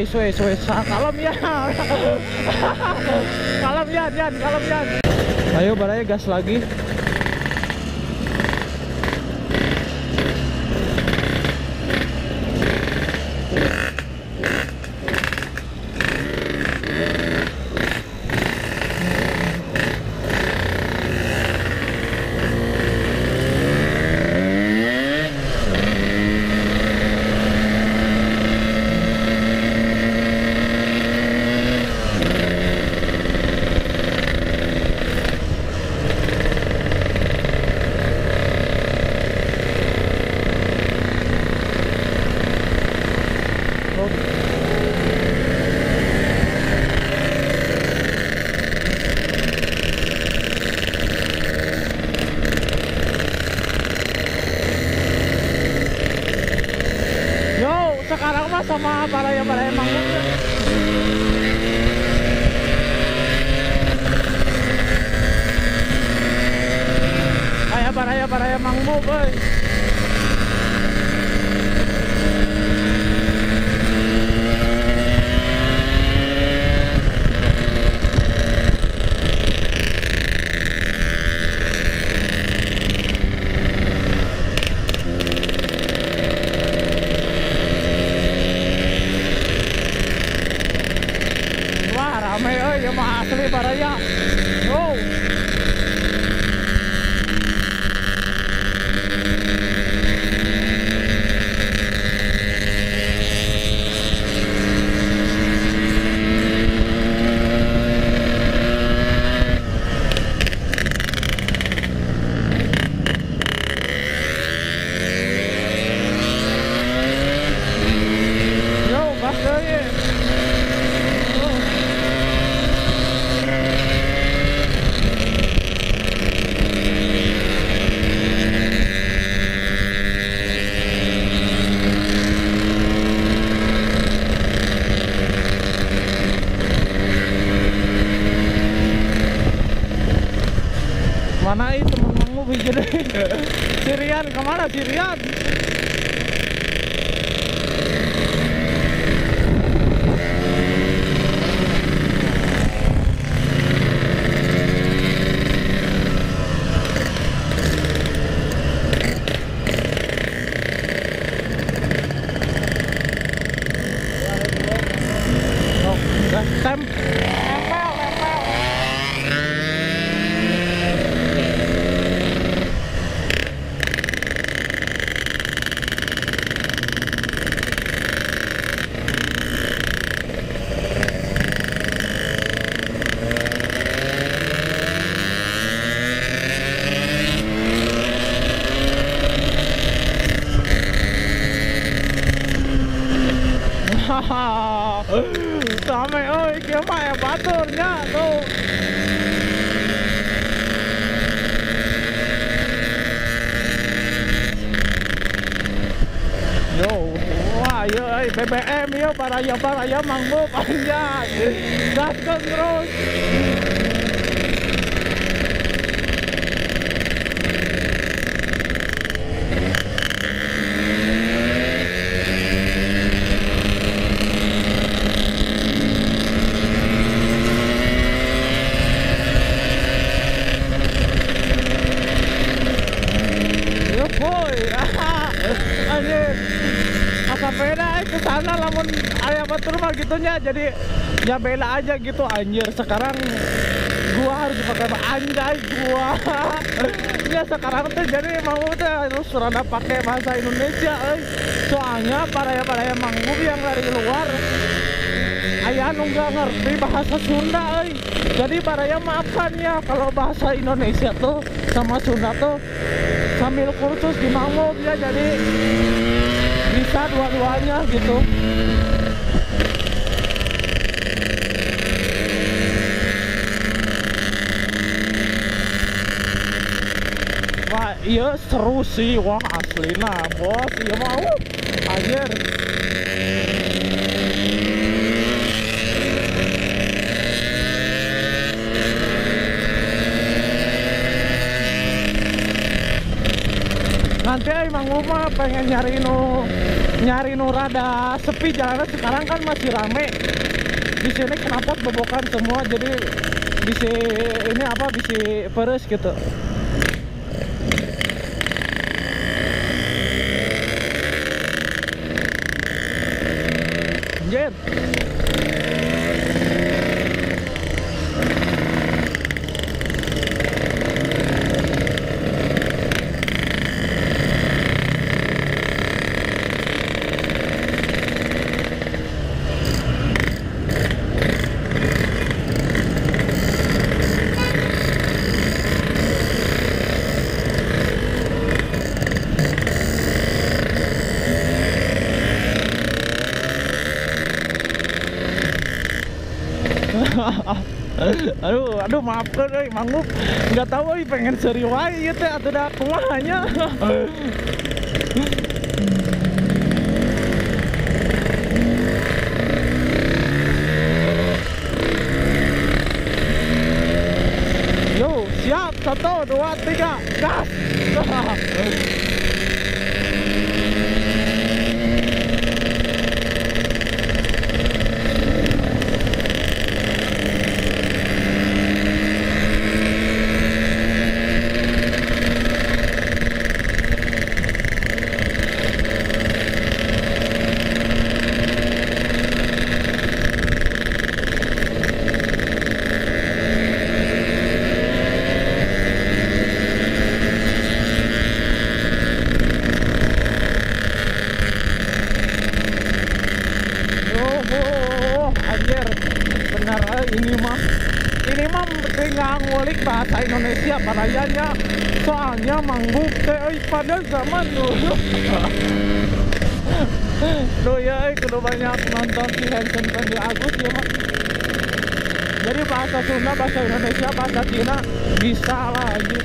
wes kalem ya. Kalem Yan. Ayo baraya gas lagi. Sekarang mah sama baraya mangut. Kayak baraya mangut, boy. Ramai ya mah asli baraya. Yo. Yo, gas deui. Mana itu temen-temenmu bikin Sirian kemana Sirian? Oh, gas sampai oi kia mah ya baturnya tuh. Yo, wah yo BBM yo baraya mangguk anjay. Gaskeun terus. Anjir, asa beda ke sana lamun aya batur mah gitunya, jadi ya bela aja gitu anjir. Sekarang gua harus pakai anjay gua. Ya sekarang tuh jadi mau tuh harus rada pakai bahasa Indonesia, soalnya para mangguk yang dari luar aya nu nggak ngerti bahasa Sunda, jadi baraya maafkan ya kalau bahasa Indonesia tuh sama Sunda tuh sambil kursus di mangguk ya, jadi bisa dua-duanya gitu. Wah iya seru sih, wah asli nah bos, iya mau anjir. Nanti emang rumah pengen nyari nyari nu rada sepi jalanan. Sekarang kan masih rame di sini, knalpot bobokan semua, jadi bisa ini apa, bisa peres gitu. Anjir. aduh maafkan manggup, nggak tahu pengen seriwai gitu atau dah kumahanya. Yo siap, 1, 2, 3 gas. Ini mah tinggal ngulik bahasa Indonesia parayanya, soalnya mangguk teh pada zaman dulu. Tuh ya, kudu banyak nonton si Hansen Pendi Agus ya mah. Jadi bahasa Sunda, bahasa Indonesia, bahasa Cina bisa lah anjir.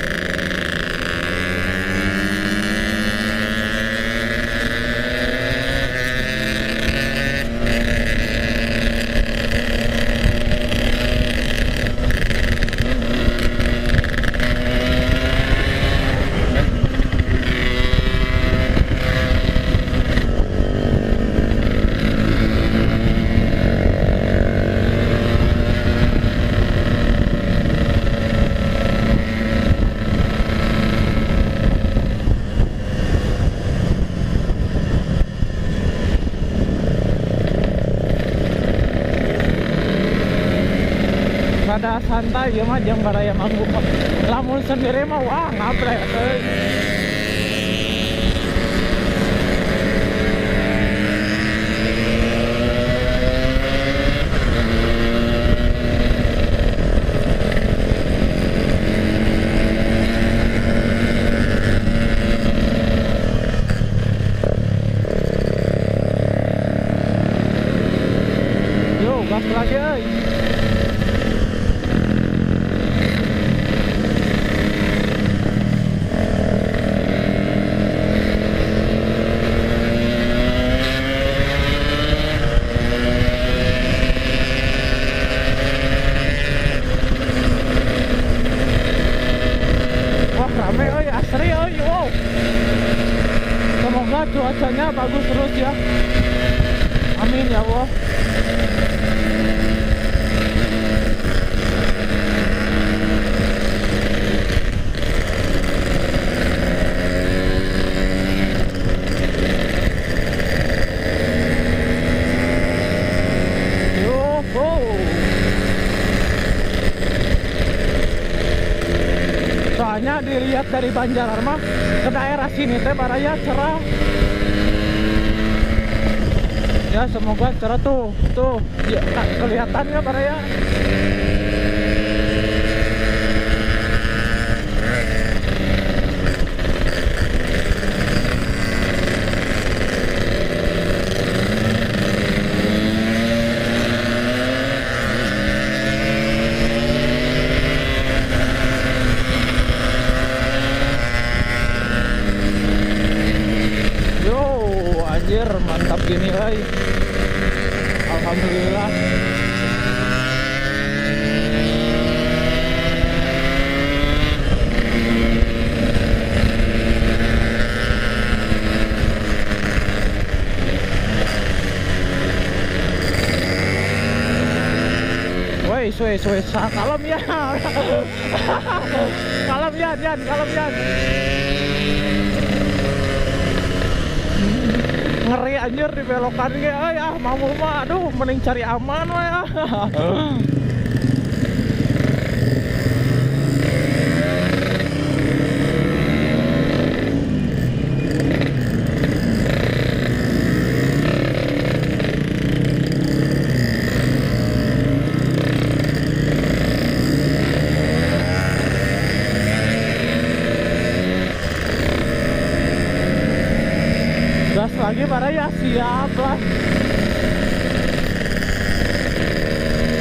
Rada santai ya mah, jeung baraya manggung mah. Lamun sendiri mah wah ngabrek euy. Yo gas lagi euy. Semoga cuacanya bagus terus ya. Amin ya Allah. Soalnya dilihat dari Banjaran mah ke daerah sini teh baraya cerah. Ya semoga cerah tuh ya, kelihatannya baraya. Anjir mantap gini euy. Alhamdulillah. wes, kalem ya. Kalem Yan, kalem Yan. Ngeri anjir di belokan ge, ya mau mah, aduh mending cari aman we ya. Gas lagi para ya, siap lah.